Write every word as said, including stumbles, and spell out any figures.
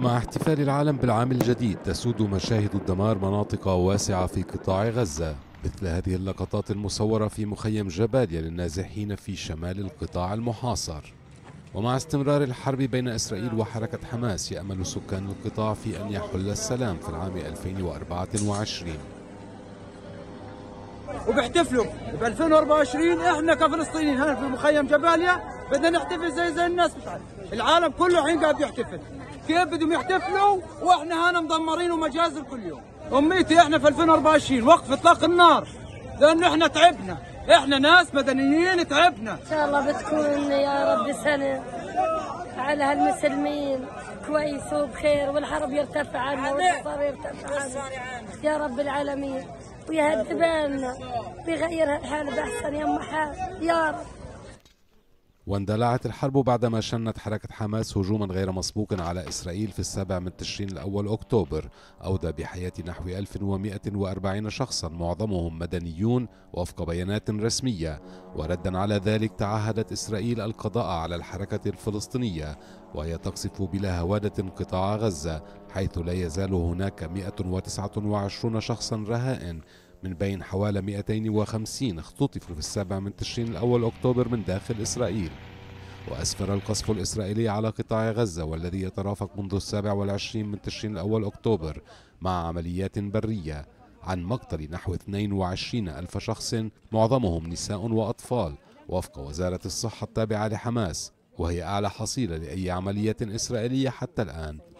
مع احتفال العالم بالعام الجديد تسود مشاهد الدمار مناطق واسعة في قطاع غزة، مثل هذه اللقطات المصورة في مخيم جباليا للنازحين في شمال القطاع المحاصر. ومع استمرار الحرب بين إسرائيل وحركة حماس، يأمل سكان القطاع في أن يحل السلام في العام ألفين وأربعة وعشرين. وبيحتفلوا ب ألفين وأربعة وعشرين. احنا كفلسطينيين هنا في مخيم جباليا بدنا نحتفل زي زي الناس بتاعنا. العالم كله الحين قاعد يحتفل. كيف بدهم يحتفلوا واحنا هنا مدمرين ومجازر كل يوم؟ امنيتي احنا في ألفين وأربعة وعشرين وقف اطلاق النار، لانه احنا تعبنا، احنا ناس مدنيين تعبنا. ان شاء الله بتكون يا رب سنه على هالمسلمين كويس وبخير، والحرب يرتفع عنا والحصار يرتفع عنا يا رب العالمين، ويهدي بالنا ويغير الحال بأحسن يما حال يا رب. واندلعت الحرب بعدما شنت حركة حماس هجوما غير مسبوق على إسرائيل في السابع من تشرين الأول أكتوبر، أودى بحياة نحو ألف ومئة وأربعين شخصا معظمهم مدنيون وفق بيانات رسمية. وردا على ذلك تعهدت إسرائيل القضاء على الحركة الفلسطينية، وهي تقصف بلا هوادة قطاع غزة، حيث لا يزال هناك مئة وتسعة وعشرين شخصا رهائن، من بين حوالي مئتين وخمسين اختطفوا في السابع من تشرين الأول أكتوبر من داخل إسرائيل. وأسفر القصف الإسرائيلي على قطاع غزة، والذي يترافق منذ السابع والعشرين من تشرين الأول أكتوبر مع عمليات برية، عن مقتل نحو اثنين وعشرين ألف شخص معظمهم نساء وأطفال، وفق وزارة الصحة التابعة لحماس، وهي أعلى حصيلة لأي عملية إسرائيلية حتى الآن.